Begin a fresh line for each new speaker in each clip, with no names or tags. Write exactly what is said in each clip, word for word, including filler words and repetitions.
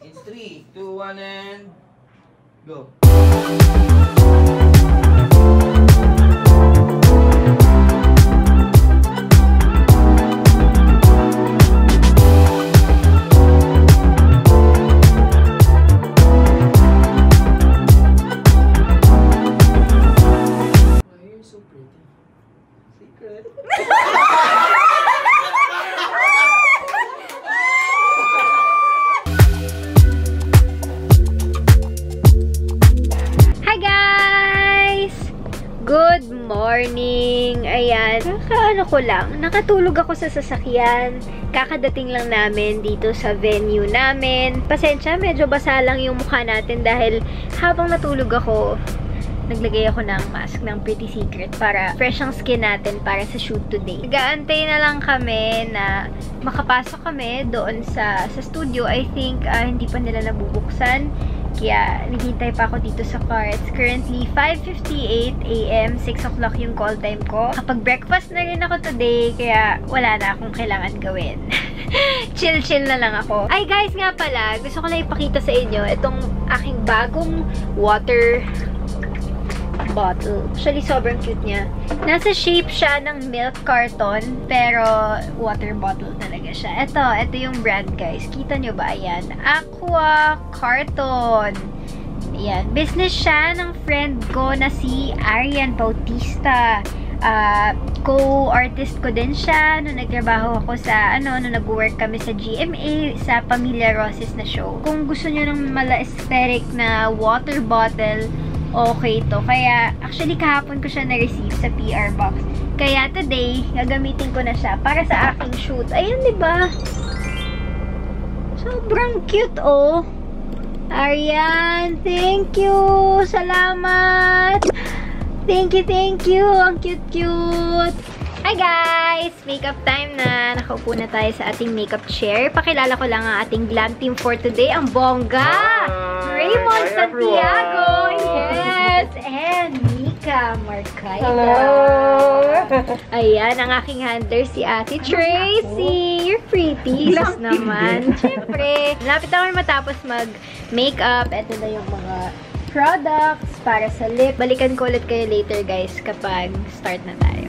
It's three, two, one, and go.
Good morning! Ayan, nakaano ko lang, nakatulog ako sa sasakyan. Kakadating lang namin dito sa venue namin. Pasensya, medyo basa lang yung mukha natin dahil habang natulog ako, naglagay ako ng mask ng Pretty Secret para fresh ang skin natin para sa shoot today. Nag-aantay na lang kami na makapasok kami doon sa, sa studio. I think uh, hindi pa nila nabubuksan. Kaya, naghintay pa ako dito sa car. It's currently five fifty-eight a m six o'clock yung call time ko. Kapag-breakfast na rin ako today, kaya wala na akong kailangan gawin. Chill-chill na lang ako. Ay, guys, nga pala, gusto ko lang ipakita sa inyo itong aking bagong water bottle. Actually, sobrang cute niya. Nasa shape siya ng milk carton, pero water bottle talaga siya. Ito, ito yung brand, guys. Kita nyo ba? Ayan. Aqua Carton. Ayan. Business siya ng friend ko na si Arian Bautista. Uh, co-artist ko din siya nung nagtrabaho ako sa, ano, nung nag-work kami sa G M A, sa Pamilya Roses na show. Kung gusto nyo ng mala-aesthetic na water bottle, okay to. Kaya, actually, kahapon ko siya na-receive sa P R box. Kaya, today, gagamitin ko na siya para sa aking shoot. Ayan, diba? Sobrang cute, oh. Arian, thank you. Salamat. Thank you, thank you. Ang cute-cute. Hi, guys! Makeup time na. Nakaupo na tayo sa ating makeup chair. Pakilala ko lang ang ating glam team for today. Ang bongga! Raymond Hi, Santiago! Yes! And Mika Marcaida.
Hello!
Ayan, ang aking handler, si Ate Tracy. You're pretty. Sus naman. Siyempre. Malapit naman matapos mag-makeup. Ito na yung mga products para sa lip. Balikan ko ulit kayo later, guys, kapag start na tayo.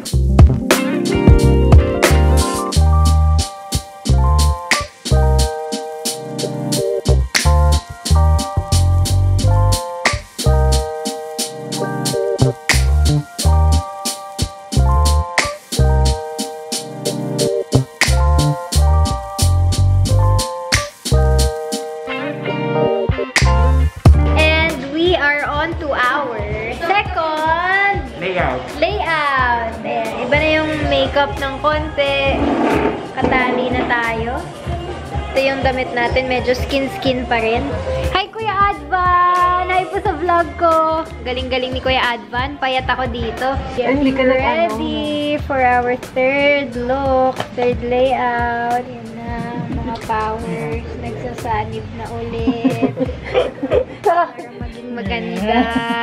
Makeup ng konti. Katali na tayo. Ito yung damit natin. Medyo skin-skin pa rin. Hi, Kuya Advan! Hi po sa vlog ko. Galing-galing ni Kuya Advan. Payat ako dito.
Hindi ka na
ready for our third look. Third layout. Yan na. Mga powers. Nagsasanib na ulit. Para maging maganda.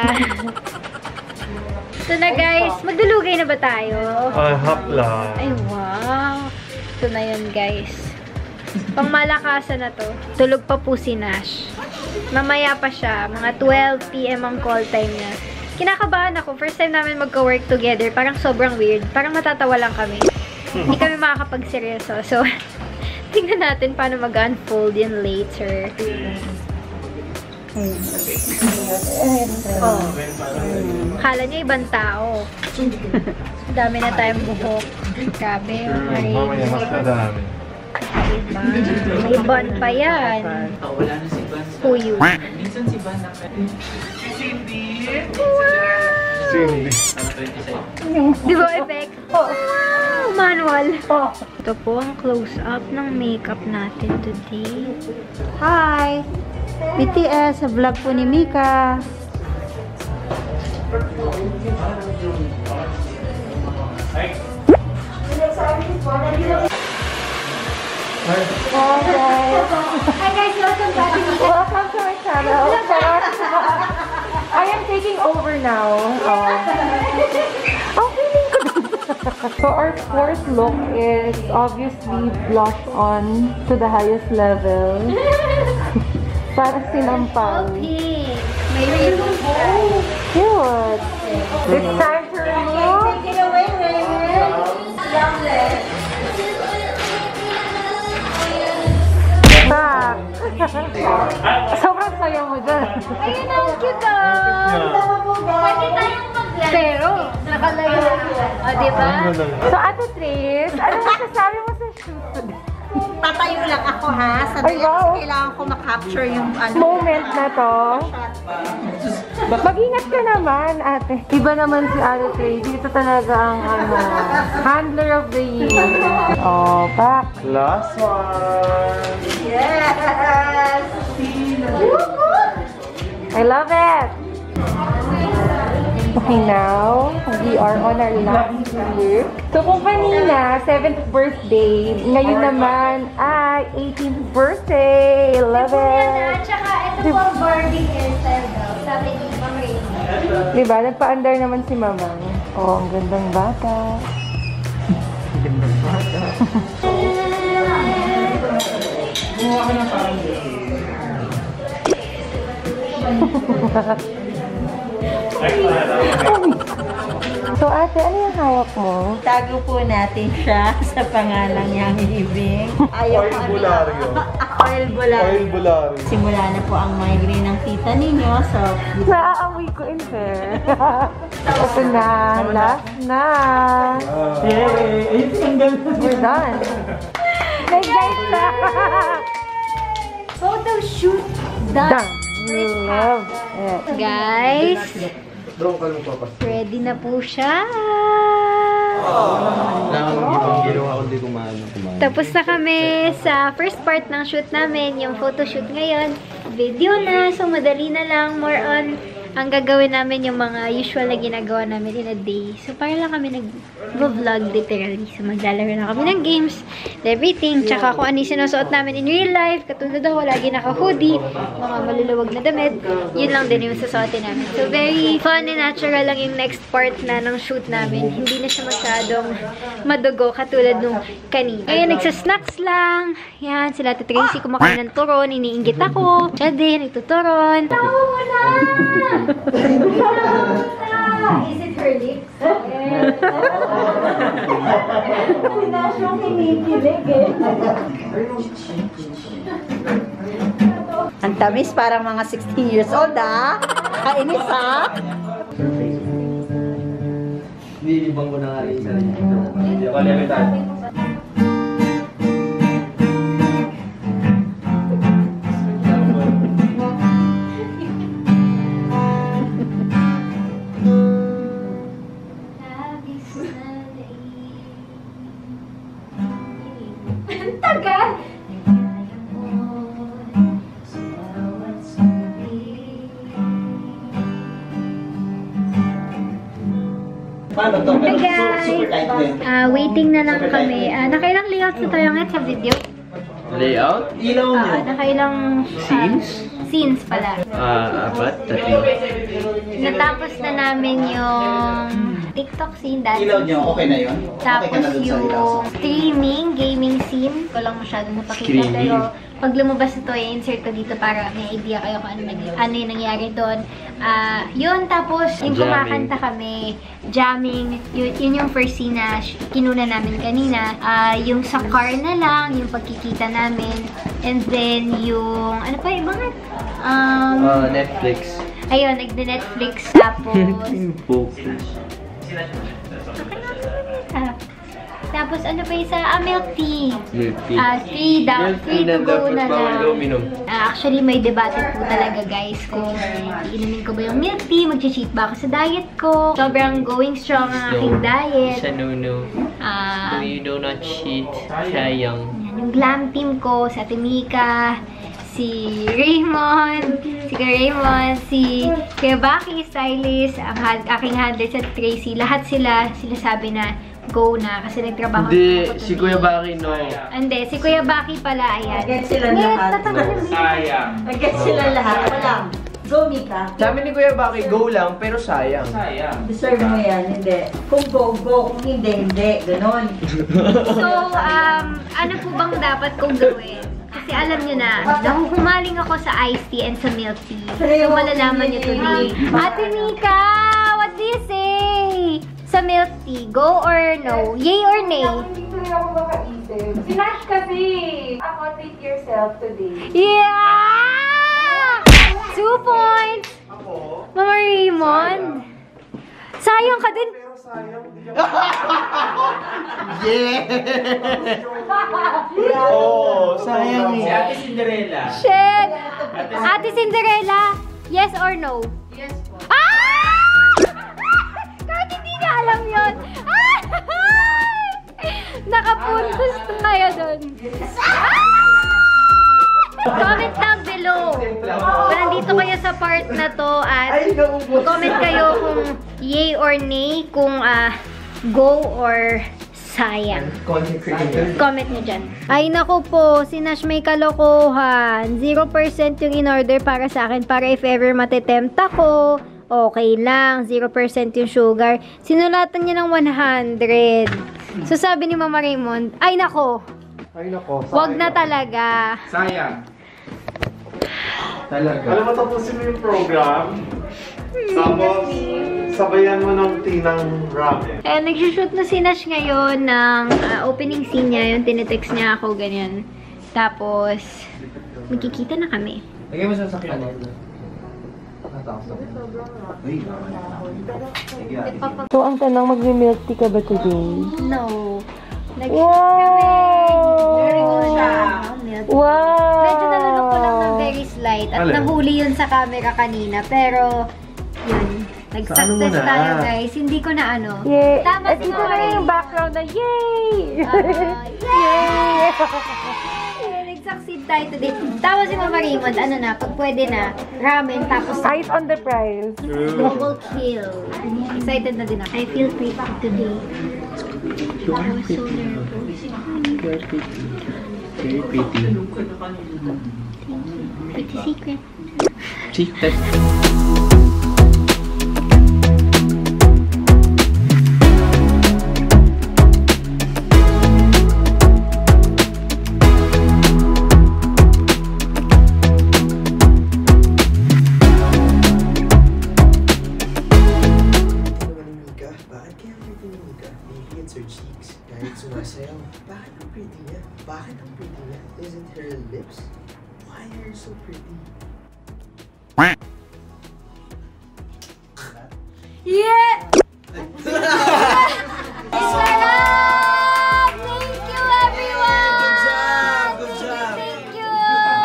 Ito na, guys. Magdulugay na ba tayo?
Ay, hap lang.
Ay, wow. Ito na yun, guys. Pangmalakasan na to. Tulog pa po si Nash. Mamaya pa siya. Mga twelve p m ang call time niya. Kinakabahan ako. First time namin magka-work together. Parang sobrang weird. Parang matatawa lang kami. Hindi kami makakapag-seryoso. So, tingnan natin paano mag-unfold yun later. Hmm. Oh. Kala niya ibang tao. Dami na tayong buhok. Grabe.
Mamaya mas nadami.
Diba? May ban pa yan.
Wala na si Ban.
Puyo.
Minsan si Ban na si Cindy.
Wow!
Cindy.
Di ba, effect? Oh. Wow! Manual. Oh. Ito po ang close-up ng makeup natin today.
Hi! B T S, sa vlog po ni Mika.
Hi.
Hi guys, welcome back. Welcome to my channel. I am taking over now. Oh, feeling ko. So our fourth look is obviously blush on to the highest level. Para sinampal.
Pink. May ribbon tayo.
Cute. It's time to remove.
Take it away, Raymond.
Back. Sobrang saya mo dyan.
Ayun na, cute ah. Pwede tayong mag-live. Pero, nakalayo. O, diba?
So, Ate Tris, ano masasabi mo sa shoot today?
Tatayo lang ako ha. Sa
Ay, wow.
kailangan ko ma-capture yung ano.
Moment na to. Mag-ingat ka naman, ate. Iba naman si Ate Tris. Ito talaga ang ano, handler of the year. Oh, back.
Last one.
Yes!
I love it. Okay, now, we are on our last year. So, kung kanina, seventh birthday, ngayon naman ay eighteenth birthday. I love it.
At saka, ito po ang Barbie hairstyle daw. Sabi ni Ma'am Raymond.
Diba? Nagpa-under naman si Mamang. Oh, ang gandang bata. So, ate, ano yung hawak mo?
Tago po natin siya sa pangalang niyang ibig. Ayaw
Oil bularyo.
Oil bularyo.
Oil bularyo.
Simula na po ang migraine ng tita ninyo. So,
Naaamoy ko in fair. Ito na. Last na.
Yay! Ay, tanggal na.
We're done. Like, guys,
Photo shoot done.
done. We love it.
Guys,
Drone ka nung papas.
ready na po siya.
Nakakagibang ginawa ko, hindi kumain na kumain.
Tapos na kami sa first part ng shoot namin, yung photo shoot ngayon. Video na, so madali na lang. More on, ang gagawin namin yung mga usual na ginagawa namin in a day. So, para lang kami nag-vlog literally. So, maglalaro na kami ng games, everything. Tsaka kung ano yung sinusuot namin in real life. Katulad ako, lagi naka-hoodie, mga maluluwag na damit. Yun lang din yung susuotin namin. So, very fun and natural lang yung next part na ng shoot namin. Hindi na siya masyadong madugo katulad nung kanina. Ngayon, nagsasnacks lang. Yan, sila Ate Tracy kumakain ng turon. Iniinggit ako. Siya din, nagtuturon. Tawa mo na! Is it her lips?
hindi na siyang kinikilig eh. Ang tamis, parang mga sixteen years old ah. Kainis ah.
Nilibang ko na nga rin sa rin. Hindi ako limitan.
Ang tagal!
Paano to?
Hey guys!
Super tight din.
Ah, waiting na lang kami. Ah, nakailang layouts na tayo ngayon sa video?
Layout? Ilaw
Ah,
niyo.
nakailang...
Scenes?
Scenes pala.
Ah, apat? Tatlo.
Natapos na namin yung TikTok scene, dance
Ilaw niyo, okay na yun? Okay
Tapos
ka na dun sa ilaw.
yung streaming, gaming scene. Ko lang masyadong napakita.
Streaming.
Pero pag lumabas ito, i-insert ko dito para may idea kayo kung ano, nag- ano yung nangyari doon. Ah, yun, tapos yung
Jamming.
kumakanta kami, jamming, yun, yun yung first scene na sh- kinuna namin kanina. Ah, yung sa car na lang, yung pagkikita namin. And then yung, ano pa yung mga? Um,
Ah, Netflix.
ayun, nagde-Netflix. Tapos,
Focus.
Ah, tapos ano pa isa? Ah, milk tea.
Milk tea.
Ah, three, da
Milk
three
tea
to
na
go
dapat
na
bawal
lang.
daw uminom.
Ah, actually, may debate po talaga guys kung iinumin ko ba yung milk tea, mag-cheat ba ako sa diet ko. Sobrang going strong ang aking diet.
Sa no-no.
Ah,
You do not cheat. Sayang.
yan, yung glam team ko, sa Ate Mika, si Raymond, si Kuya Raymond, si Kuya Baki, stylist, ang ha- aking handler sa Tracy. Lahat sila, sila sabi na go na kasi nagtrabaho
Hindi,
na ako
si
today.
Kuya Baki no.
Hindi, si Kuya Baki pala, ayan.
Agad sila
Ngayon,
lahat.
tatagalin mo.
Sayang.
Agad sila lahat. Wala. Go, Mika.
Sabi ni Kuya Baki, go lang, pero sayang. Sayang.
Deserve mo yan, hindi. Kung go, go. Kung hindi, hindi. Ganon.
So, um, ano po bang dapat kong gawin? Kasi alam nyo na, nahuhumaling ako sa iced tea and sa milk tea. So, malalaman nyo today. Ate Mika, what do you say? Sa milk tea, go or no? Yay or nay?
Hindi ko rin ako makaisip. Sinash kasi. Ako, treat yourself today.
Yeah! Two points! Mama Raymond. Sayang ka din.
Oh, sayang
Si
eh.
Ate Cinderella.
Shit! Ate Cinderella, yes or no? Yes po. Ah! Kahit hindi niya alam yun. Ah! Nakapuntos tayo dun. Ah! Comment down below kung nandito kayo sa part na to at comment kayo kung yay or nay, kung ah, go or sayang. Comment nyo dyan. Ay naku po, si Nash may kalokohan. zero percent yung in-order para sa akin para if ever matetempt ako, okay lang. zero percent yung sugar. Sinulatan niya ng one hundred. So sabi ni Mama Raymond, ay nako,
Ay nako,
wag na talaga.
Sayang.
Talaga.
Alam mo, tapusin mo yung program. Tapos, sabayan mo ng tinang ramen.
Eh, nagsushoot na si Nash ngayon ng ah, opening scene niya. Yung tinetext niya ako, ganyan. Tapos, magkikita na kami.
Lagay mo sa sakyan mo.
So, ang tanong, mag-milk tea ka ba today?
No. Nag-shoot kami. Very good siya.
Wow!
Medyo nalunok ko lang ng very slight. At
Alin?
nahuli yun sa camera kanina. Pero, yun. Nag-success
Sa ano mo na?
tayo, guys. Hindi ko na ano.
Yay!
Tama
At
si
ito
Mama
na yung
Ray.
background na yay!
Ah, yay! Yay! Nag-succeed tayo today. Tama si Mama Raymond. Ano na, pag pwede na, ramen, tapos
Eyes on the prize.
double kill. Excited na din ako. I feel pretty today. I was so nervous.
Very pretty. Very pretty.
Pretty secret.
Secret.
Bakit kaya pretty ni Mika? Maybe it's her cheeks. Kahit sumasayaw. Bakit ang pretty niya? Bakit ang pretty niya? Is it her lips? Why are you so pretty?
Yeah! Sarap! Thank you, everyone!
Good job! Good job!
Thank you!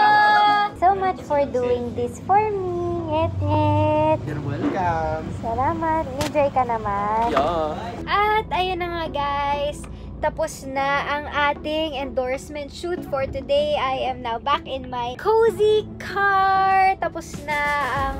So much for doing this for me. Nget, nget.
You're welcome!
Salamat. Enjoy ka naman.
Yeah.
At ayun na nga guys, tapos na ang ating endorsement shoot for today. I am now back in my cozy car. Tapos na ang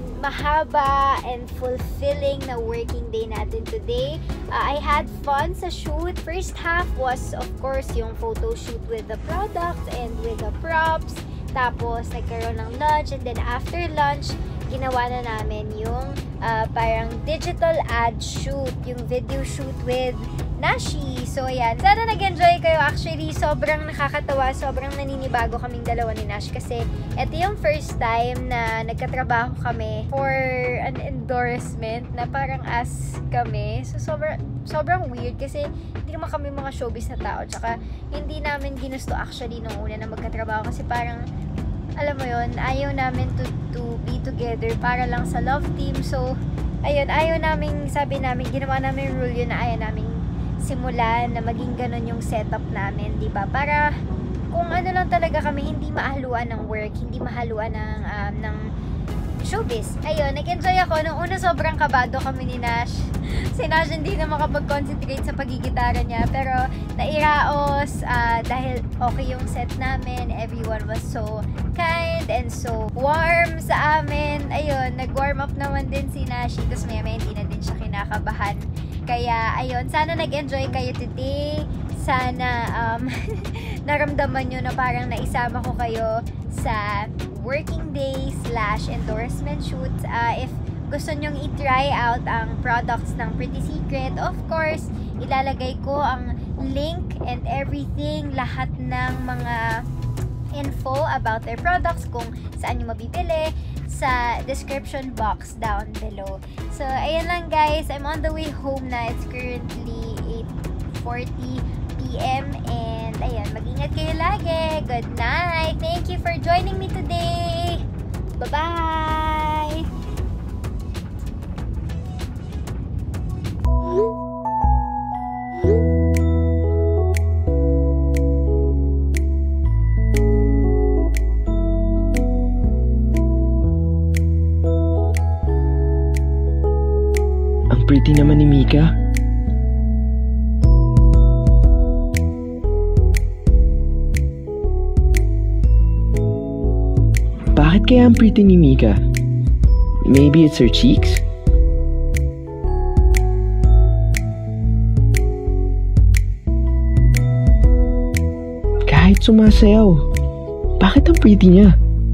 mahaba and fulfilling na working day natin today. Uh, I had fun sa shoot. First half was of course yung photo shoot with the products and with the props. Tapos nagkaroon ng lunch and then after lunch, ginawa na namin yung uh, parang digital ad shoot, yung video shoot with Nashi. So, ayan. Sana nag-enjoy kayo. Actually, sobrang nakakatawa. Sobrang naninibago kaming dalawa ni Nash. Kasi, ito yung first time na nagkatrabaho kami for an endorsement na parang as kami. So, sobrang, sobrang weird kasi hindi naman kami mga showbiz na tao. Tsaka, hindi namin ginusto actually nung una na magkatrabaho. Kasi parang, alam mo yon, ayaw namin to, to be together para lang sa love team. So, ayun, ayaw namin, sabi namin, ginawa namin rule yun na ayaw namin simulan na maging ganun yung setup namin, di ba? Para kung ano lang talaga kami, hindi mahaluan ng work, hindi mahaluan ng, um, ng showbiz. Ayun, nag-enjoy ako. Nung una, sobrang kabado kami ni Nash. Si Nash hindi na makapag-concentrate sa pagigitara niya. Pero, nairaos uh, dahil okay yung set namin. Everyone was so kind and so warm sa amin. Ayun, nag-warm up naman din si Nashi. Tapos maya-maya hindi na din siya kinakabahan. Kaya, ayun, sana nag-enjoy kayo today. Sana um, naramdaman nyo na parang naisama ko kayo sa working day slash endorsement shoot. Uh, if gusto nyong i-try out ang products ng Pretty Secret, of course, ilalagay ko ang link and everything, lahat ng mga info about their products, kung saan nyo mabibili, sa description box down below. So, ayan lang guys. I'm on the way home na. It's currently eight forty p m and ayan, mag-ingat kayo lagi. Good night. Thank you for joining me today. Bye-bye!
Ang pretty naman ni Mika. Bakit kaya ang pretty ni Mika? Maybe it's her cheeks? Kahit sumasayaw, bakit ang pretty niya?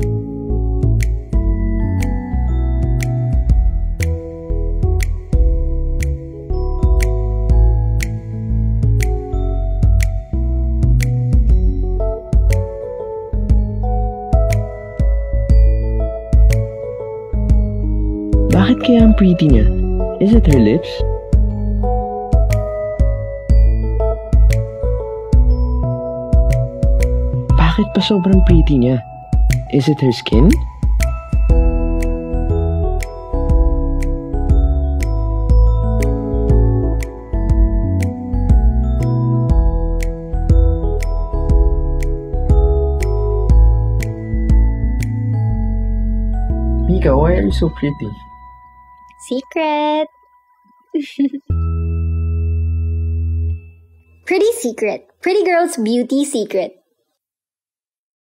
Bakit kaya ang pretty niya? Is it her lips? Bakit pa sobrang pretty niya? Is it her skin? Mika, why are you so pretty?
Secret! Pretty secret. Pretty girl's beauty secret.